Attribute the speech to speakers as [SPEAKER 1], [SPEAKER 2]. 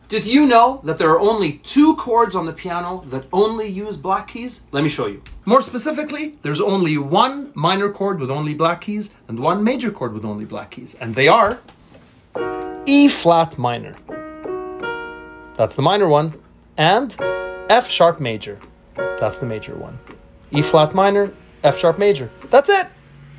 [SPEAKER 1] Did you know that there are only 2 chords on the piano that only use black keys? Let me show you. More specifically, there's only 1 minor chord with only black keys and 1 major chord with only black keys. And they are E flat minor. That's the minor one. And F sharp major. That's the major one. E flat minor, F sharp major. That's it.